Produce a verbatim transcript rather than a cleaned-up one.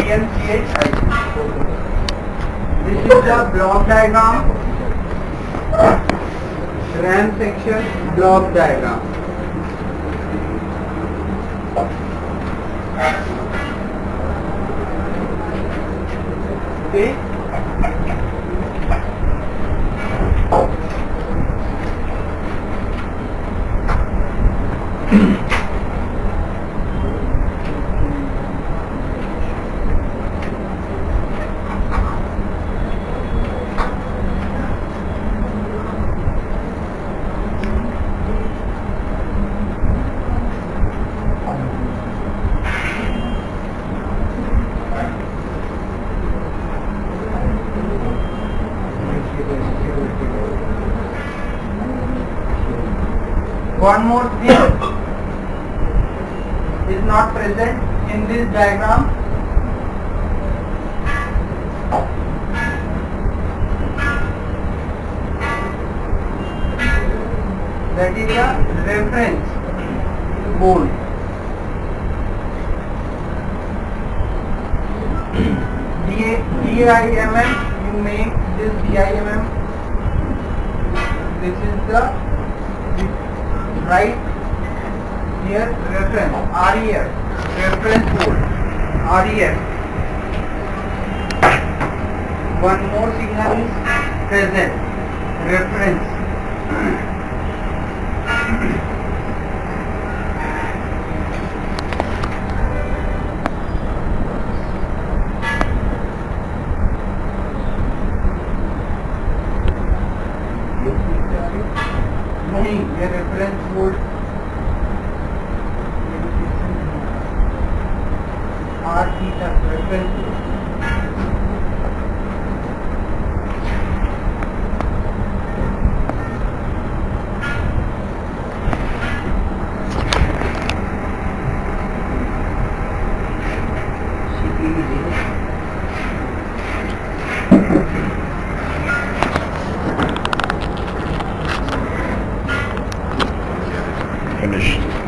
M C H I C. This is the block diagram, RAM section block diagram. Okay. One more thing is not present in this diagram. That is the reference board. D I M M, you make this D I M M. This is the right here reference R E F, reference code R E F. One more signal is present, reference. नहीं, ये reference code R theta reference code Finished.